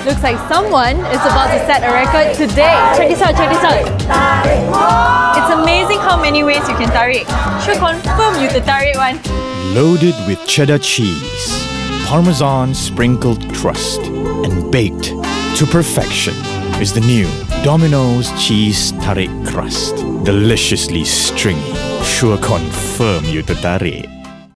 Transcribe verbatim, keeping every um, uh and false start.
Looks like someone is about to set a record today. Check this out, check this out. It's amazing how many ways you can tarik. Sure confirm you the tarik one. Loaded with cheddar cheese, Parmesan sprinkled crust, and baked to perfection is the new Domino's Cheese Tarik Crust. Deliciously stringy. Sure confirm you the tarik.